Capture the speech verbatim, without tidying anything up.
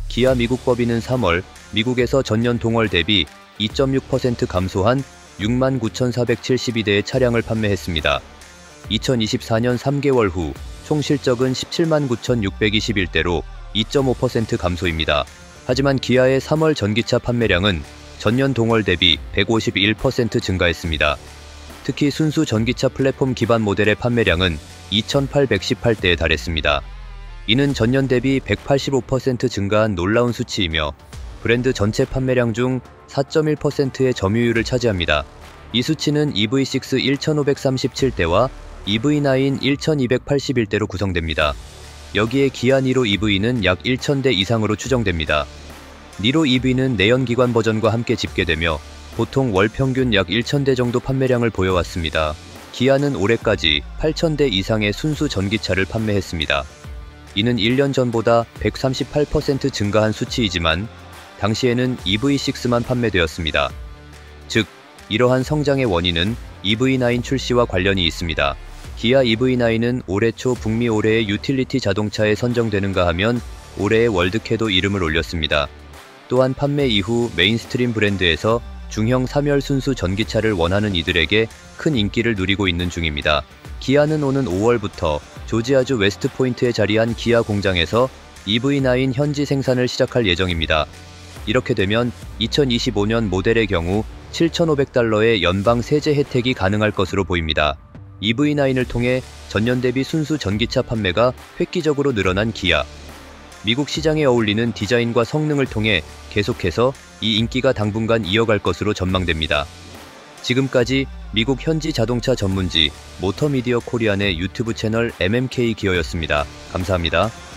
기아 미국 법인은 삼월 미국에서 전년 동월 대비 이 점 육 퍼센트 감소한 육만 구천사백칠십이 대의 차량을 판매했습니다. 이천이십사 년 삼 개월 후 총 실적은 십칠만 구천육백이십일 대로 이 점 오 퍼센트 감소입니다. 하지만 기아의 삼월 전기차 판매량은 전년 동월 대비 백오십일 퍼센트 증가했습니다. 특히 순수 전기차 플랫폼 기반 모델의 판매량은 이천팔백십팔 대에 달했습니다. 이는 전년 대비 백팔십오 퍼센트 증가한 놀라운 수치이며 브랜드 전체 판매량 중 사 점 일 퍼센트의 점유율을 차지합니다. 이 수치는 이브이 육 천오백삼십칠 대와 이브이 나인 천이백팔십일 대로 구성됩니다. 여기에 기아 니로 이브이는 약 천 대 이상으로 추정됩니다. 니로 이브이는 내연기관 버전과 함께 집계되며 보통 월 평균 약 천 대 정도 판매량을 보여왔습니다. 기아는 올해까지 팔천 대 이상의 순수 전기차를 판매했습니다. 이는 일 년 전보다 백삼십팔 퍼센트 증가한 수치이지만 당시에는 이브이 육만 판매되었습니다. 즉, 이러한 성장의 원인은 이브이 나인 출시와 관련이 있습니다. 기아 이브이 나인은 올해 초 북미 올해의 유틸리티 자동차에 선정되는가 하면 올해의 월드캐도 이름을 올렸습니다. 또한 판매 이후 메인스트림 브랜드에서 중형 삼 열 순수 전기차를 원하는 이들에게 큰 인기를 누리고 있는 중입니다. 기아는 오는 오월부터 조지아주 웨스트포인트에 자리한 기아 공장에서 이브이 나인 현지 생산을 시작할 예정입니다. 이렇게 되면 이천이십오 년 모델의 경우 칠천오백 달러의 연방 세제 혜택이 가능할 것으로 보입니다. 이브이 나인을 통해 전년 대비 순수 전기차 판매가 획기적으로 늘어난 기아. 미국 시장에 어울리는 디자인과 성능을 통해 계속해서 이 인기가 당분간 이어갈 것으로 전망됩니다. 지금까지 미국 현지 자동차 전문지 모터미디어 코리안의 유튜브 채널 엠엠케이 기어였습니다. 감사합니다.